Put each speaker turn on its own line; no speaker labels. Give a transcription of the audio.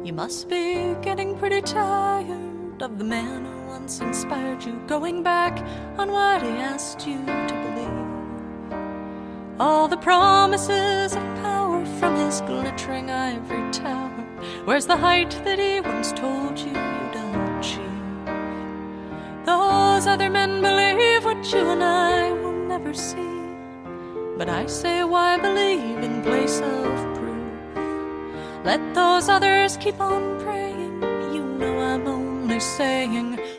You must be getting pretty tired of the man who once inspired you, going back on what he asked you to believe. All the promises of power from his glittering ivory tower. Where's the height that he once told you you'd achieve? Those other men believe what you and I will never see, but I say, why believe in place of proof? Let those others keep on praying. You know I'm only saying,